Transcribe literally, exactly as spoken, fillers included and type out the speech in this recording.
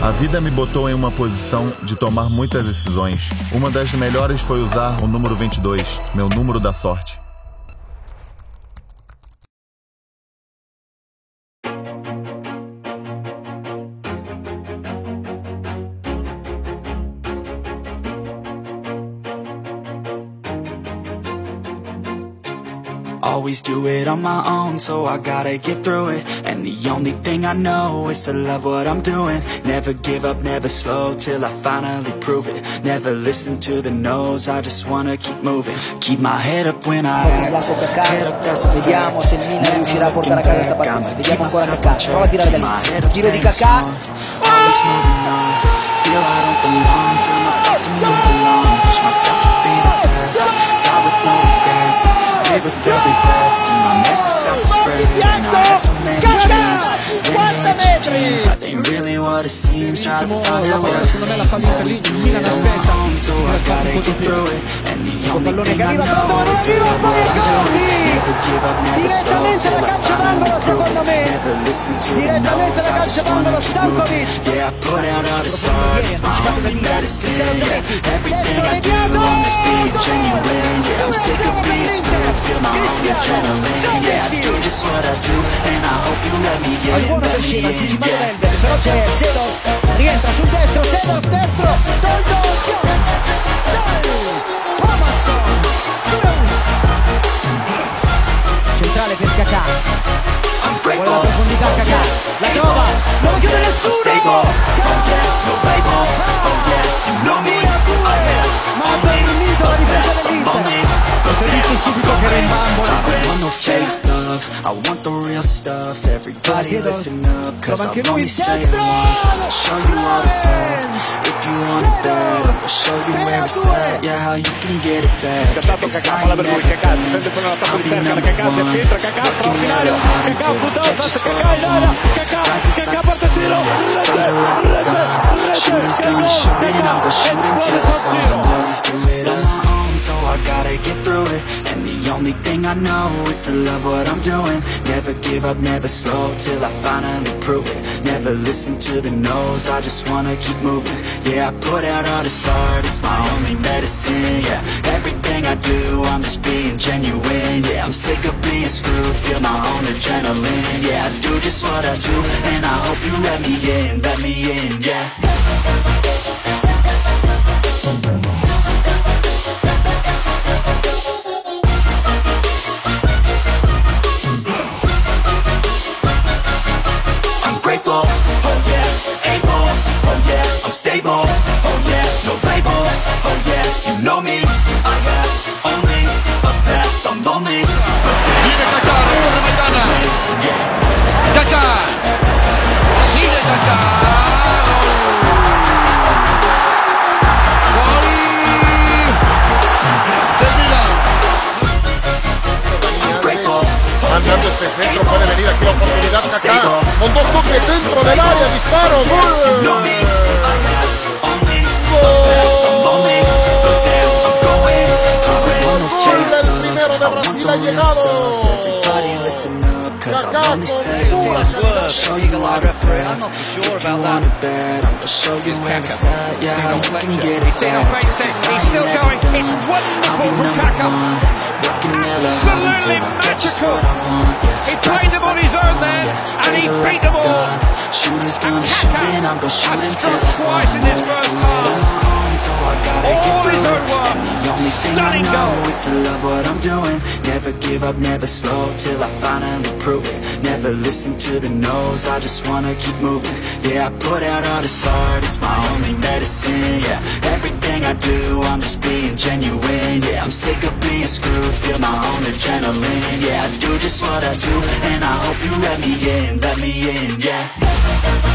A vida me botou em uma posição de tomar muitas decisões. Uma das melhores foi usar o número vinte e dois, meu número da sorte. Always do it on my own, so I gotta get through it. And the only thing I know is to love what I'm doing. Never give up, never slow, till I finally prove it. Never listen to the no's, I just wanna keep moving. Keep my head up when I act. Head up, that's a fact. Vediamo se il Milan riuscirà a portare a casa questa partita. Vediamo ancora Kaká. Prova a tirare da lì. Tiro di Kaká. Always moving on. Feel I don't belong, till my best to move along. Push myself to be the best. Die with no regrets. Live with every breath. See my message start to spread. And I had so many dreams. Then hate dreams. Life ain't really what it seems. Try to find out what it means. Always do it on my own, so I gotta get through it. And the only thing I know is to love what I'm doing. Never give up, never slow, till I finally prove it. Never listen to the no's, I just wanna keep moving. Yeah, I put out all this art, it's my only medicine. Yeah, everything I do, I'm just being genuine. Yeah, I'm sick of being screwed, feel my own adrenaline. Yeah, I do just what I do, and I hope you let me in. Al buono per scena, anticipato Elber, però c'è Sedorf, rientra sul destro, Sedorf, destro, Toldo, Thomasson, centrale per Kaká, vuole la profondità Kaká, la trova, non lo chiude nessuno, ma ha permito la difesa dell'Inter, questo è visto subito che era in bambola. I want the real stuff, everybody listen up, cause I'll only say it once. I'll show you all the path, if you want it bad, I'll show you where it's at, yeah, how you can get it back. Cause I ain't never been, I'll be number one, working at it hard until I get just what I want. Rises like the sun, thunder like a gun, shooters gonna shoot and I'm gonna shoot until I fall. Always do it on my own, so I gotta get through it. And the only thing I know is to love what I'm doing. Never give up, never slow, till I finally prove it. Never listen to the no's, I just wanna keep moving. Yeah, I put out all this art, it's my only medicine. Yeah, everything I do, I'm just being genuine. Yeah, I'm sick of being screwed, feel my own adrenaline. Yeah, I do just what I do, and I hope you let me in, let me in, yeah. Oh yeah, able, oh yeah, I'm stable, oh yeah, no label, oh yeah, you know me, I have only a path, I'm lonely, but damn, viene Kaká, recorre Maidana, Kaká, sigue Kaká, gol del Milan. Mandando este centro, puede venir aquí la oportunidad Kaká, con dos toques dentro del área, disparo, gol. Gol. Gol, el primero de Brasil ha llegado. Cause I'll only say it once. I'll show you all the breath. If you want it bad, I'll show you where it's at. Yeah, how you can get it back. He's still going. It's wonderful from Kaká. Absolutely magical. He played them on his own there, and he beat them all. And Kaká has struck twice in this first half. All his own work. Stunning goal. To love what I'm doing, never give up, never slow, till I finally prove it. Never listen to the no's, I just wanna keep moving. Yeah, I put out all this art, it's my only medicine. Yeah, everything I do, I'm just being genuine. Yeah, I'm sick of being screwed, feel my own adrenaline. Yeah, I do just what I do, and I hope you let me in, let me in, yeah.